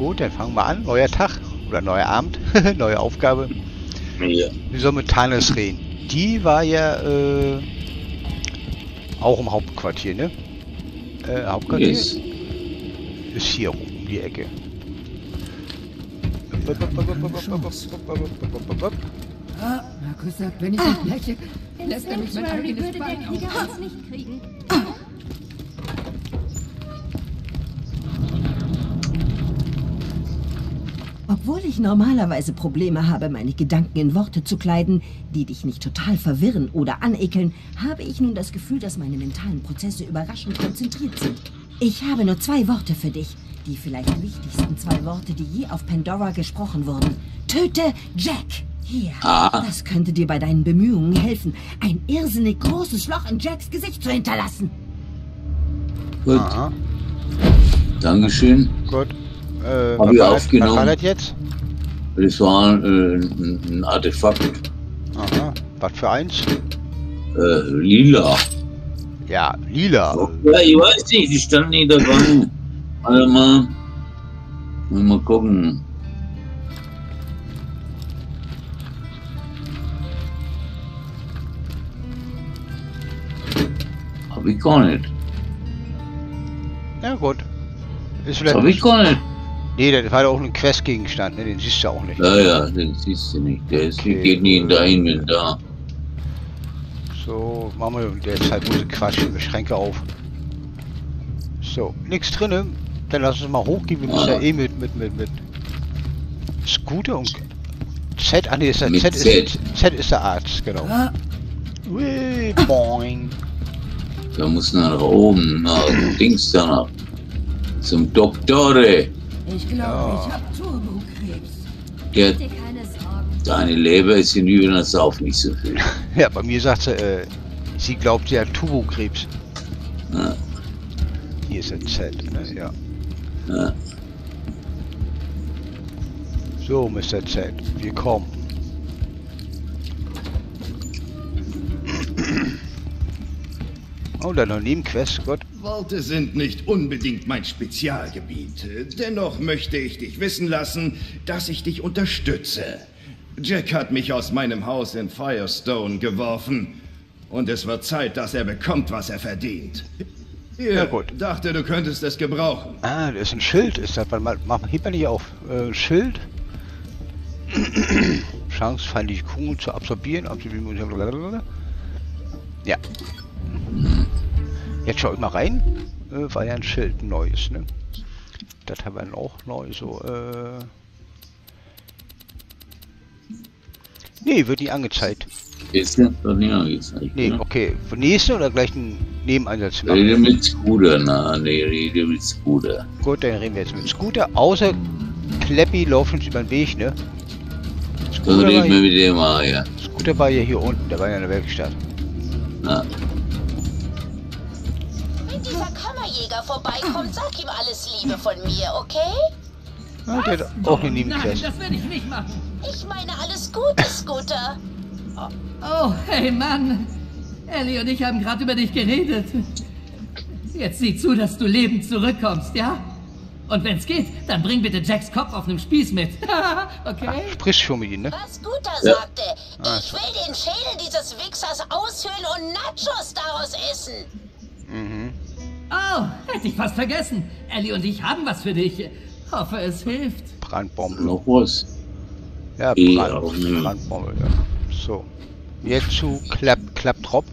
Gut, dann fangen wir an. Neuer Tag oder neuer Abend. Neue Aufgabe. Ja. Wir sollen mit Tanis reden. Die war ja auch im Hauptquartier, ne? Hauptquartier? Yes. Ist hier rum, um die Ecke. Markus sagt, wenn ich nicht lächle, lässt er mich mein eigenes Bein auf. Nicht kriegen. Obwohl ich normalerweise Probleme habe, meine Gedanken in Worte zu kleiden, die dich nicht total verwirren oder anekeln, habe ich nun das Gefühl, dass meine mentalen Prozesse überraschend konzentriert sind. Ich habe nur 2 Worte für dich. Die vielleicht wichtigsten 2 Worte, die je auf Pandora gesprochen wurden. Töte Jack! Hier, das könnte dir bei deinen Bemühungen helfen, ein irrsinnig großes Loch in Jacks Gesicht zu hinterlassen. Gut. Aha. Dankeschön. Gut. Hab ich Was aufgenommen. war das jetzt? Das war ein Artefakt. Aha. Was für eins? Lila. Ja, lila. Ja, ich weiß nicht, die stand nicht da dran. Warte mal. Mal gucken. Hab ich gar nicht. Ja gut. Ist Das vielleicht hab ich gar nicht. Nee, das war doch auch ein Questgegenstand, ne? Den siehst du auch nicht. Ja, den siehst du nicht. Der Okay. geht nie in dein Inventar. So, machen wir derzeit bloß Quatsch, die Schränke auf. So, nichts drinne. Dann lass uns mal hochgehen. Wir müssen ja eh mit Scooter und Z. Ah ne, ist der Mit Z. Z. Z ist der Arzt, genau. Ui, boing. Da muss nach oben, nach Dings danach. Zum Doktore. Ich glaube, ich habe Turbokrebs. Der, Dir keine Sorgen. deine Leber ist hinüber, dann sauf nicht so viel. Ja, bei mir sagt sie, sie glaubt, sie hat Turbokrebs. Ja. Hier ist der Z, ne? Ja. Ja. So, Mr. Z, wir kommen. Oh, dann noch Nebenquest, Gott. Worte sind nicht unbedingt mein Spezialgebiet. Dennoch möchte ich dich wissen lassen, dass ich dich unterstütze. Jack hat mich aus meinem Haus in Firestone geworfen. Und es wird Zeit, dass er bekommt, was er verdient. Hier, Ja, gut. dachte, du könntest es gebrauchen. Ah, das ist ein Schild, ist das. Warte mal, hebt man nicht auf. Schild. Chance, feindliche Kugeln zu absorbieren. Ja. Jetzt schau ich mal rein. War ja ein Schild, ein neues, ne? Das haben wir dann auch neu, so, Nee, wird nicht angezeigt. Ist das doch nicht angezeigt? Nee, Ne? okay. Nächste oder gleich einen Nebeneinsatz machen? Rede mit Scooter, rede mit Scooter. Gut, dann reden wir jetzt mit Scooter. Außer Kleppi läuft uns über den Weg, ne? Dann Scooter reden wir war, mit dem mal, ja. Scooter war ja hier unten, der war ja in der Werkstatt. Na, Wenn dieser Kammerjäger vorbeikommt, sag ihm alles Liebe von mir, okay? Ja, der hat auch eine Nein, Nebenquest. das werde ich nicht machen. Ich meine alles Gute, Scooter. Oh, hey Mann. Ellie und ich haben gerade über dich geredet. Jetzt sieh zu, dass du lebend zurückkommst, ja? Und wenn's geht, dann bring bitte Jacks Kopf auf einem Spieß mit. Okay? Sprich schon mit ihm, ne? Was Scooter Ja. sagte, ich will den Schädel dieses Wichsers aushöhlen und Nachos daraus essen. Oh, hätte ich fast vergessen. Ellie und ich haben was für dich. Hoffe, es hilft. Brandbombe. noch was. Ja, Ja, auch nicht. Brandbombe, ja. So. Jetzt zu Klapptrop.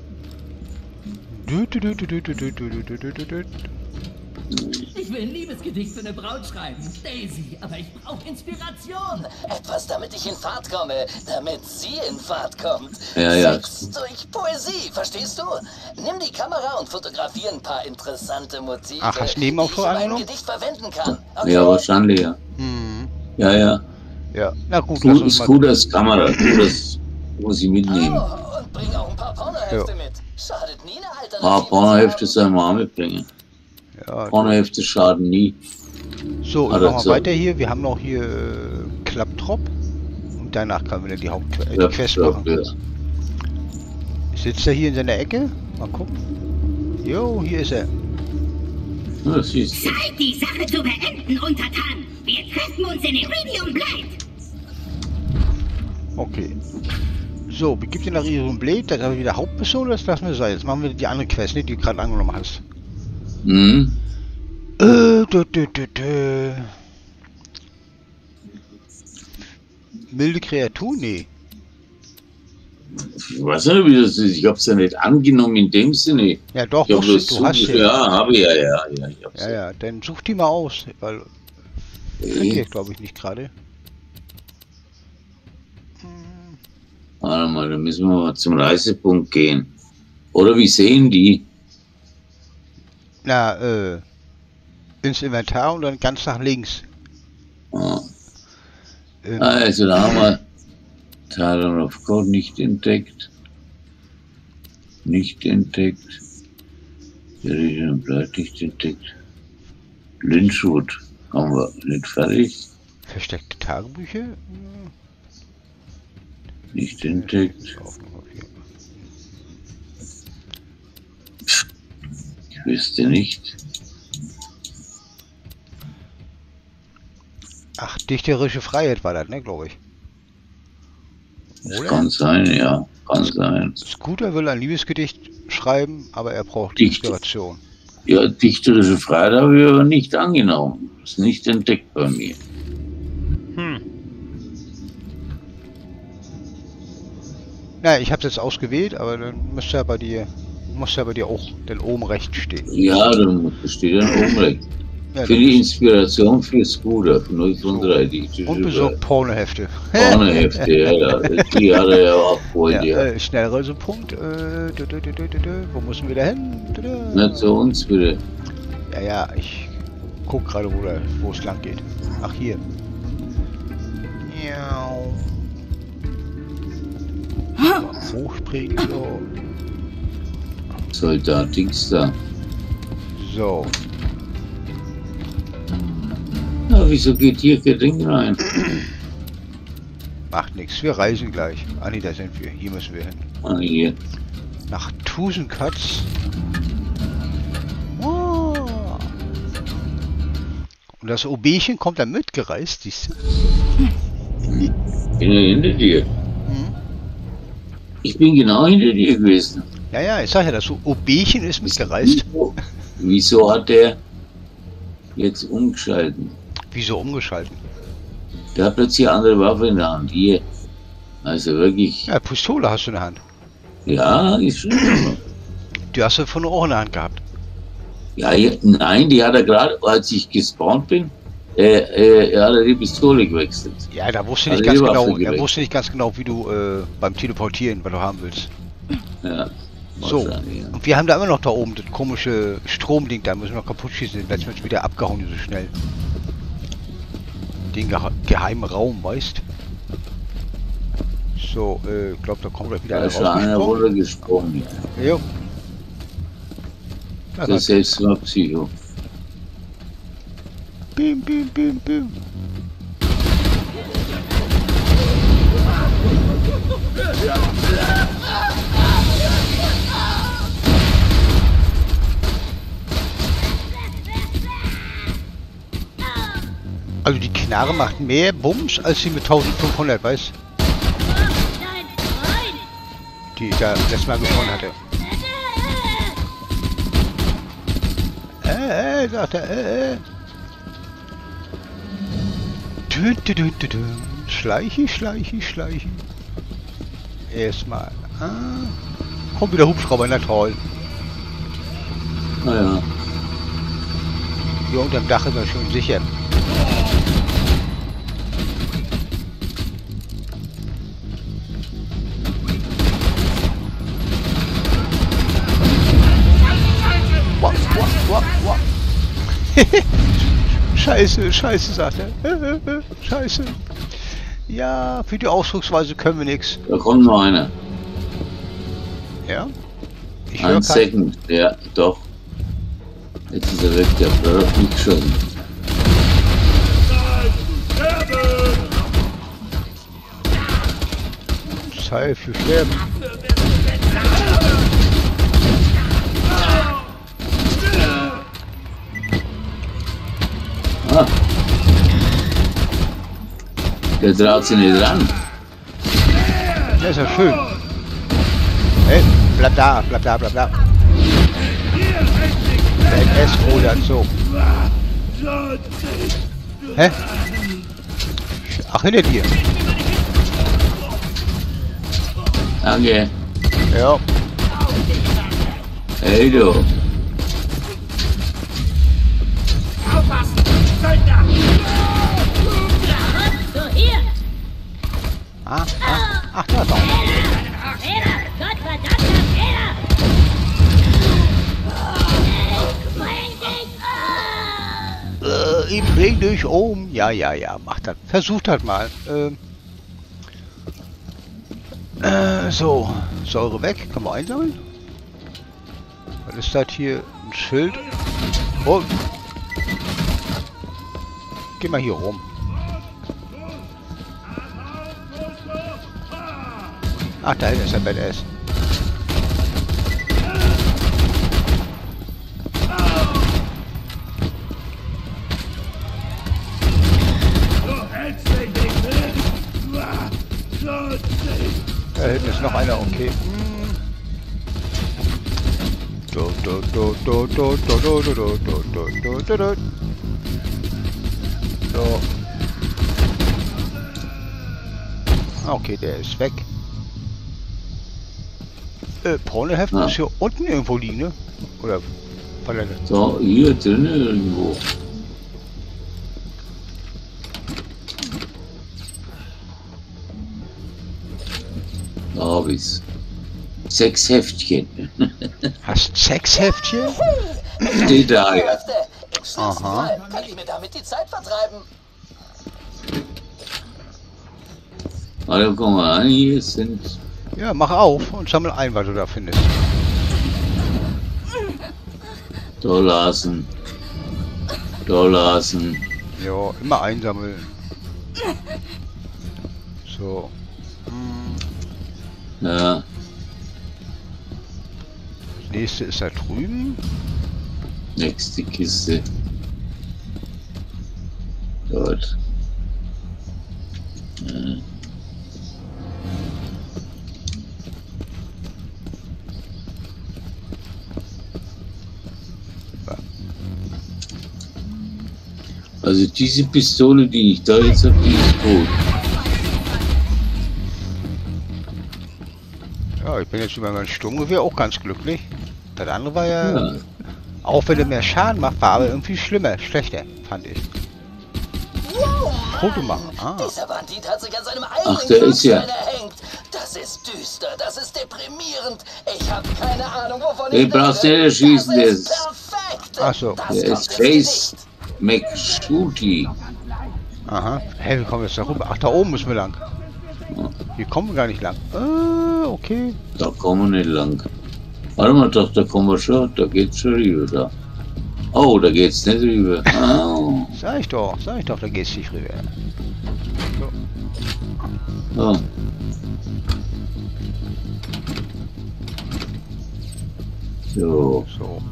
Ich will ein Liebesgedicht für eine Braut schreiben. Daisy, aber ich brauche Inspiration. Etwas, damit ich in Fahrt komme, damit sie in Fahrt kommt. Ja, ja. Sex durch Poesie, verstehst du? Nimm die Kamera und fotografiere ein paar interessante Motive, Ach, hast du die ich Nebenauftrag in meinem angenommen? Gedicht verwenden kann. Okay? Ja, wahrscheinlich, ja. Hm. Ja, ja. Ja, na gut, lass uns mal. Scooters Kamera, das muss ich mitnehmen. Oh, und bring auch ein paar Pornohefte Ja. mit. Schadet nie eine Alternative. Ah, Pornohefte zu soll man auch mitbringen. Ja, Pornohefte schaden nie. so, ich Also mach mal so. weiter hier. Wir haben noch hier Klapptrop. Und danach können wir dann die Ja, Quest ja, machen. ja. Sitzt er hier in seiner Ecke? Mal gucken. Jo, hier ist er. Ja, siehst du. Zeit, die Sache zu beenden, Untertan. Wir treffen halten uns in Iridium bleibt. Okay. So, begibt ihr nach Iridium Blade, das habe ich wieder Hauptmission, das lassen wir sein. Jetzt machen wir die andere Quest, ne, die du gerade angenommen hast. Hm? Milde Kreatur? Nee. Ich weiß nicht, wie das ist. Ich hab's ja nicht angenommen in dem Sinne. Ja doch, Ich hab das du hast ja. Ja, habe ich ja. Ich hab's Ja, dann such die mal aus, weil finde ich glaube ich nicht gerade. Warte mal, da müssen wir mal zum Reisepunkt gehen. Oder wie sehen die? Na, ins Inventar und dann ganz nach links. Ah. Also da haben wir Talon of God nicht entdeckt. Nicht entdeckt. Iridium bleibt nicht entdeckt. Lynchwood haben wir nicht fertig. Versteckte Tagebücher? Nicht entdeckt. Ich wüsste nicht. Ach, dichterische Freiheit war das, ne, glaube ich. Das kann sein, ja. Kann sein. Scooter will ein Liebesgedicht schreiben, aber er braucht Inspiration. Ja, dichterische Freiheit habe ich aber nicht angenommen. Ist nicht entdeckt bei mir. Na, ich habe es jetzt ausgewählt, aber dann müsste ja bei dir, auch denn oben rechts stehen. Ja, dann steht dann oben rechts. Ja, für die Inspiration für Scooter, für 0,3. Und besorgt Pornohefte. Pornohefte, ja. Die hat er ja auch vorhin. Ja, Schnellreisepunkt. Wo müssen wir da hin? Nicht zu uns, bitte. Ja, ich guck gerade, wo es lang geht. Ach, hier. Ja. Hochspringen, so. Soldat Dings da. So. Ja, wieso geht hier kein Ding rein? Macht nichts, wir reisen gleich. Ah nee, da sind wir. Hier müssen wir hin. Ah, hier. Nach Tusenkatz. Oh. Und das OBchen kommt da mitgereist, siehst du? Bin ja hinter dir. Ich bin genau hinter dir gewesen. Ja, ich sag ja, das OBchen ist mitgereist. Wieso hat der jetzt umgeschalten? Wieso umgeschalten? Der hat plötzlich eine andere Waffe in der Hand. Hier. Also wirklich. Ja, Pistole hast du in der Hand. Ja, ist schon. Die hast du von auch in der Hand gehabt. Ja, nein, die hat er gerade, als ich gespawnt bin, er hat die Pistole gewechselt. Ja, da wusste nicht ganz genau, er wusste nicht ganz genau, wie du beim Teleportieren, was du haben willst. Ja. So, und wir haben da immer noch da oben das komische Stromding, da müssen wir noch kaputt schießen, jetzt wird wieder abgehauen so schnell. Den geheimen Raum, weißt? So, glaub, da kommt gleich wieder einer runtergesprungen. Ja. Das ist selbst noch Psycho. Bim, bim, bim, bim. Also die Knarre macht mehr Bums als sie mit 1500, weißt? Die ich da letztes Mal gefunden hatte. Sagt er, Schleichi. Erstmal. Kommt wieder Hubschrauber, na toll. Naja. Hier unterm Dach ist er schon sicher. Scheiße, sagt er. Scheiße. Ja, für die Ausdrucksweise können wir nichts. Da kommt noch einer. Ja? Ich Ein Second, ja, doch. Jetzt ist er weg, der hat nicht geschossen. Zeit für Sterben. Der traut sich nicht ran. Das ist ja schön. Hey, bleib da, bleib da, bleib da. Der NS rudert so. Hä? Ach, hinter dir. Danke. Ja. Hey du. So, hier! Ach, da ist auch. Feder! Gottverdammter Feder! Bring dich! Ich bring dich um. Ja, mach das. Versucht halt mal. So, Säure weg. Kann man einsammeln? Was ist das hier? Ein Schild. Oh. Geh mal hier rum. Ach, da hinten ist der Badass. Da hinten ist noch einer, okay. So. Okay, der ist weg. Pornoheft muss hier unten irgendwo liegen, ne? Oder war der nicht? So, hier drin irgendwo. Da hab ich's. 6 Heftchen. Hast 6 Heftchen? Steht da ja. Im schlimmsten Fall kann ich mir damit die Zeit vertreiben. Also komm mal an, hier sind... Ja, mach auf und sammel ein, was du da findest. Da lassen. Da lassen. Ja, immer einsammeln. So. Ja. Das nächste ist da drüben. Nächste Kiste. Dort. Ja. Also diese Pistole, die ich da jetzt habe, die ist gut. Ja, ich bin jetzt über mein Sturmgewehr auch ganz glücklich. Das andere war ja, auch wenn er mehr Schaden macht, war aber irgendwie schlimmer, schlechter, fand ich. Foto machen. Dieser Bandit hat sich an seinem Ach, eigenen der ist ja. Grabstein erhängt. Das ist düster, das ist deprimierend. Ich habe keine Ahnung, wovon Den ich brauchst rede. du nicht erschießen, der Das ist... perfekt. Ach so. Das Der kommt ist ins Face Gesicht. McShooty. Aha. Hey, wie kommen wir jetzt da rüber? Ach, da oben müssen wir lang. Hier kommen wir gar nicht lang. Okay. Da kommen wir nicht lang. Warte mal, doch, da kommen wir schon. Da geht's schon rüber. Da. Oh, da geht's nicht rüber. Oh. Sag ich doch, da geht's nicht rüber. So. So. So.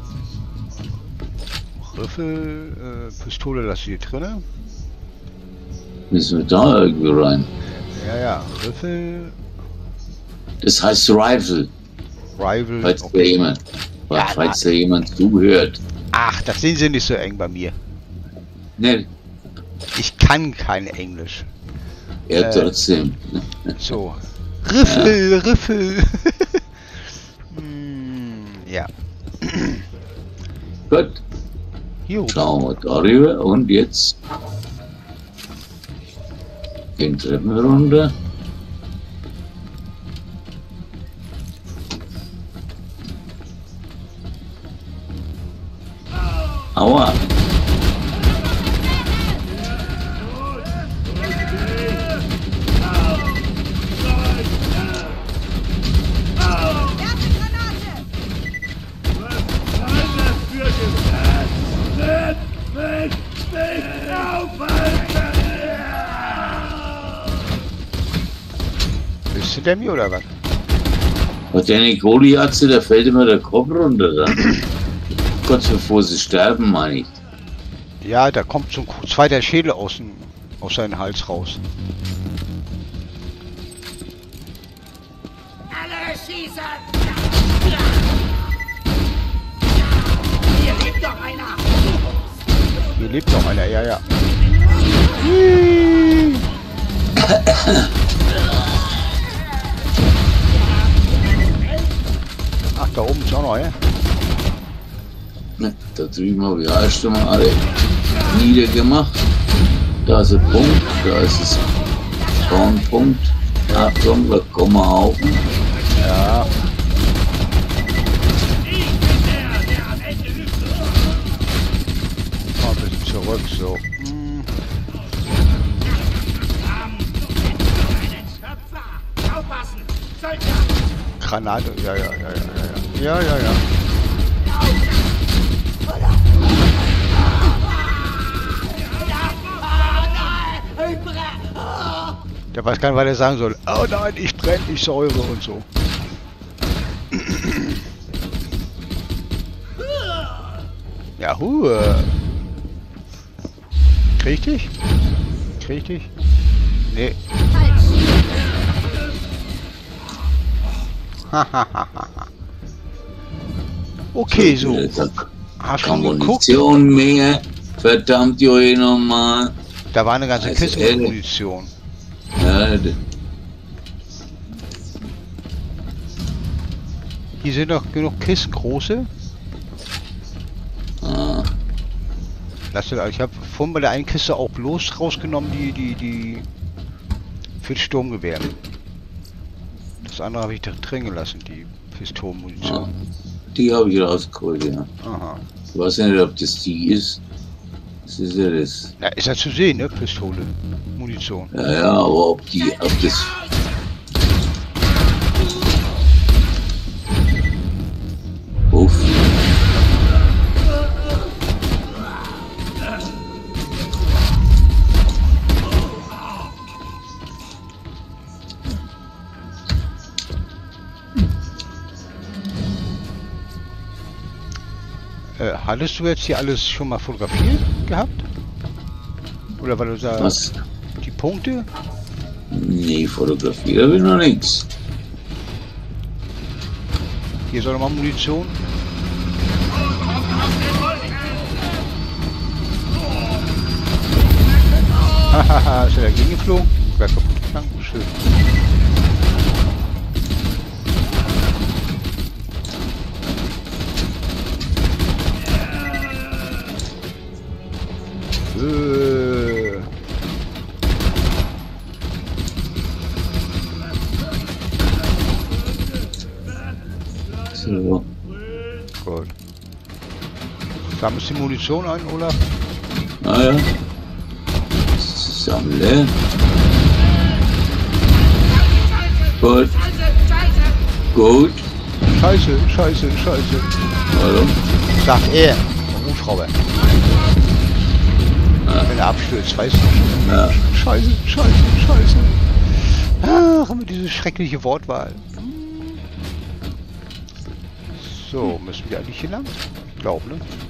Riffel, Pistole lasse ich hier drinne. Müssen wir da irgendwie rein? Ja, Riffel, Das heißt Rifle. Rival. Falls Okay. da jemand zuhört. Ach, das sehen sie nicht so eng bei mir. Ne, Ich kann kein Englisch. ja, trotzdem. So. Riffel. Ja. Gut, Hier hoch. schauen wir darüber und jetzt gehen Treppen runter. Aua. Bist du der mir oder was? Und der Goliath, da fällt immer der Kopf runter dann. Kurz bevor sie sterben, meine ich. Ja, da kommt so ein zweiter Schädel aus dem aus seinem Hals raus. Alle schießen! Hier lebt doch einer! Hier lebt noch einer, ja, ja. Ach, da oben ist auch noch, ja? Ne, da drüben habe ich erst einmal alle niedergemacht. Da ist ein Punkt, da ist es Spawnpunkt. Achtung, da kommen wir auf. Ja. Mal ein bisschen zurück, so. Granate, ja. Der weiß gar nicht, was er sagen soll. Oh nein, ich brenne, ich säure und so. Ja, Krieg ich dich? Krieg ich dich? Nee. Okay, so. Hast du geguckt? Munition mehr. Verdammt, Joey, nochmal. Da war eine ganze Also, Kiste mit Munition. Ja, Hier sind noch genug Kisten, große. ah, Ich habe vorhin bei der einen Kiste auch bloß rausgenommen, die für das Sturmgewehr. Das andere habe ich da drin gelassen, die Pistolenmunition. die habe ich rausgeholt, ja. Aha. Ich weiß nicht, ob das die ist. Das ist ja das. Ja, ist ja zu sehen, ne? Pistole, Munition. Ja, aber ob das. Uff. Hattest du jetzt hier alles schon mal fotografiert gehabt? Oder weil du da Was? die Punkte? Nee, fotografiert habe ich noch nichts. Hier soll noch mal Munition. Hahaha, ist er dagegen geflogen? Wäre kaputt gegangen? Schön. So. Gut. Sammelst du die Munition ein, Olaf? Naja. Sammle. Gut. Gut. Scheiße. Hallo. Sagt er. Hubschrauber. Wenn er abstürzt, weißt du. Ja. Scheiße. Ach, immer diese schreckliche Wortwahl. So, müssen wir eigentlich hier lang? Ich glaube, ne?